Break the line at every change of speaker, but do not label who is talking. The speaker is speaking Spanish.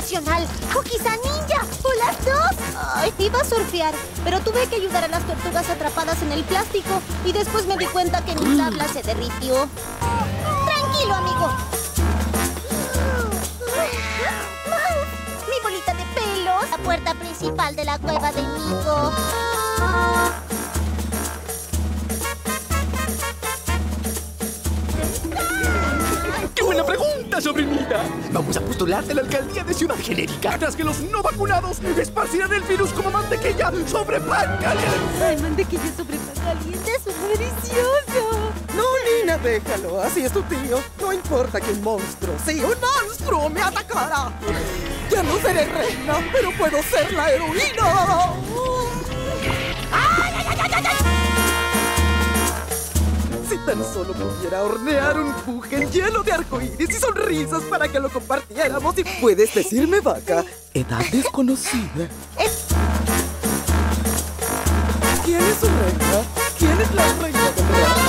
internacional. ¡Cookies a ninja! ¡O las dos! Ay, iba a surfear, pero tuve que ayudar a las tortugas atrapadas en el plástico. Y después me di cuenta que mi tabla se derritió. ¡Tranquilo, amigo! ¡Mi bolita de pelos! La puerta principal de la cueva de Nico.
¡Qué buena pregunta, sobrinita! Vamos a postularte a la alcaldía de Ciudad Genérica. Tras que los no vacunados esparcirán el virus como mantequilla sobre pan caliente.
Ay, mantequilla sobre pan caliente, suena delicioso.
No, Nina, déjalo. Así es tu tío. No importa que un monstruo, sí, un monstruo me atacara. Ya no seré reina, pero puedo ser la heroína. Si tan solo pudiera hornear un buque lleno de arcoíris y sonrisas para que lo compartiéramos. Y puedes decirme, vaca, edad desconocida. ¿Quién es su reina? ¿Quién es la reina del real?